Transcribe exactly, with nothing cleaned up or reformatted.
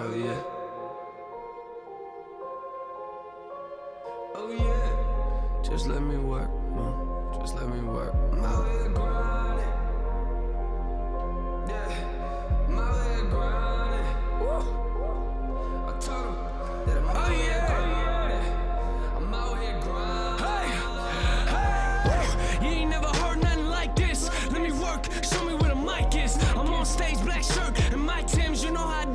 Oh yeah. Oh yeah. Just let me work, man. Just let me work. I'm out here grinding. Yeah. I'm out here grinding. Woo. I told him that I'm out here grinding. I'm out here grinding. Hey, hey. You ain't never heard nothing like this. Let me work. Show me where the mic is. I'm on stage, black shirt and my Timbs. You know how I